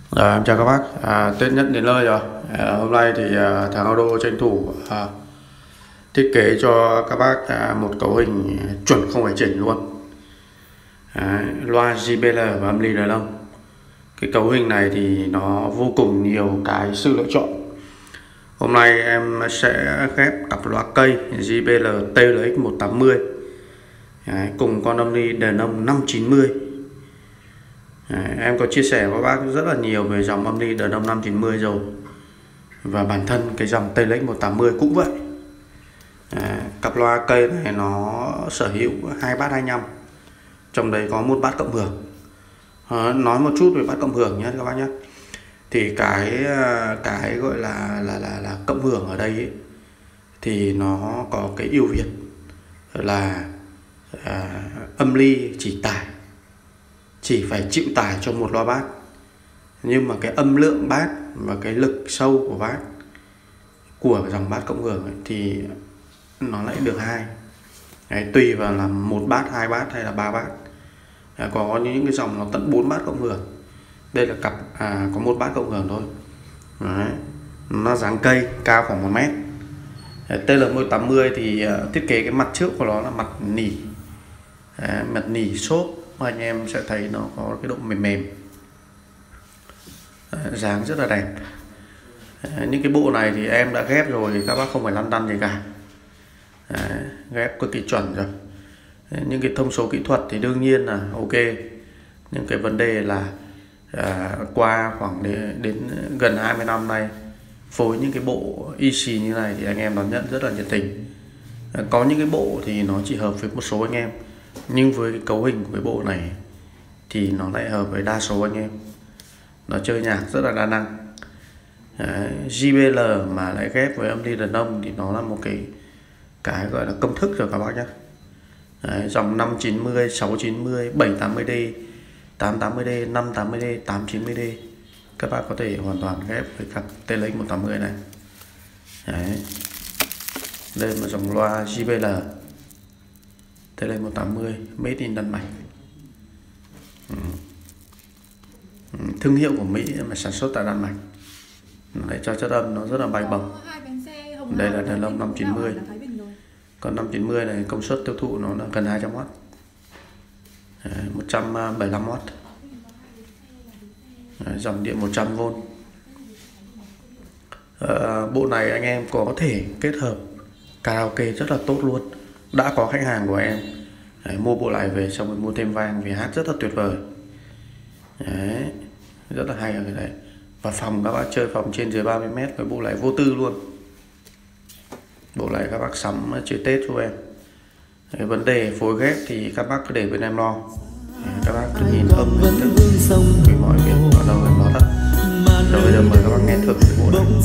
Em chào các bác. Tết nhất đến nơi rồi. Hôm nay thì thằng Auto tranh thủ thiết kế cho các bác một cấu hình chuẩn không phải chỉnh luôn. Loa JBL và âm ly đàn ông. Cái cấu hình này thì nó vô cùng nhiều cái sự lựa chọn. Hôm nay em sẽ ghép cặp loa cây JBL TLX180 cùng con âm ly đàn ông 590. Em có chia sẻ với bác rất là nhiều về dòng âm ly đàn ông 590 rồi. Và bản thân cái dòng TLX180 cũng vậy. Cặp loa cây này nó sở hữu 2 bát 25, trong đấy có 1 bát cộng hưởng. Nói một chút về bát cộng hưởng nhé các bác nhé. Thì cái gọi là cộng hưởng ở đây ấy, thì nó có cái ưu việt là âm ly chỉ phải chịu tải cho một loa bát, nhưng mà cái âm lượng bát và cái lực sâu của bát của dòng bát cộng hưởng ấy, thì nó lại được 2. Đấy, tùy vào là 1 bát, 2 bát hay là 3 bát. Có những cái dòng nó tận 4 bát cộng hưởng. Đây là cặp có 1 bát cộng hưởng thôi. Đấy, nó dáng cây, cao khoảng 1 mét. TL180 thì thiết kế cái mặt trước của nó là mặt nỉ. Mặt nỉ xốp, anh em sẽ thấy nó có cái độ mềm mềm. Dáng rất là đẹp. Những cái bộ này thì em đã ghép rồi thì các bác không phải lăn tăn gì cả. Ghép cực kỳ chuẩn rồi. Những cái thông số kỹ thuật thì đương nhiên là ok. Nhưng cái vấn đề là qua khoảng đến gần 20 năm nay phối những cái bộ EC như này thì anh em đón nhận rất là nhiệt tình. Có những cái bộ thì nó chỉ hợp với một số anh em, nhưng với cái cấu hình của cái bộ này thì nó lại hợp với đa số anh em. Nó chơi nhạc rất là đa năng. JBL mà lại ghép với âm ly đàn ông thì nó là một cái gọi là công thức rồi các bác nhé. Dòng 590, 690, 780D, 880D, 580D, 890D các bác có thể hoàn toàn ghép với cặp TLX180 này. Đây là một dòng loa JBL TLX180 made in Đan Mạch. Thương hiệu của Mỹ mà sản xuất tại Đan Mạch, để cho chất âm nó rất là bay bổng. Đây là đàn ông 590. Còn 590 này công suất tiêu thụ nó là gần 200W, 175W. Dòng điện 100V. Bộ này anh em có thể kết hợp karaoke rất là tốt luôn. Đã có khách hàng của em mua bộ này về xong rồi mua thêm vang vì hát rất là tuyệt vời. Rất là hay ở cái này. Và phòng các bác chơi phòng trên dưới 30m với bộ này vô tư luôn. Bộ này các bác sắm chơi Tết cho em. Vấn đề phối ghép thì các bác cứ để bên em lo. Các bác cứ nhìn âm hình thức vì mọi việc ở đâu em lo thật. Rồi bây giờ mời các bác nghe thử cái bộ này.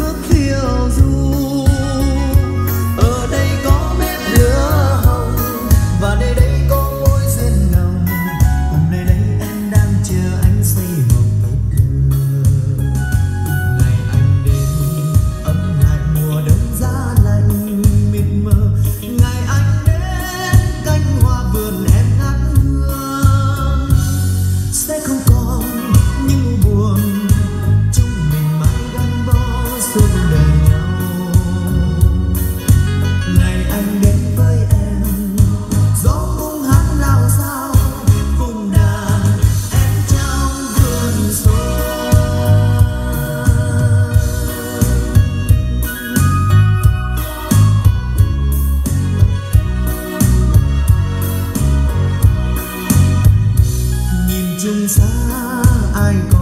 Ở đây có bếp lửa hồng và nơi đây có môi duyên nồng. Cùng nơi đây em đang chờ anh xây một bếp lửa. Ngày anh đến ấm lạnh mùa đông giá lạnh mịt mờ. Ngày anh đến cánh hoa vườn em ngát hương. Sẽ không còn những buồn, chúng mình mãi gắn bó suốt đời nhau. Ngày anh đến với em, gió cũng hát lao sao cùng đàn em trong vườn xuân. Nhìn chung xa ai còn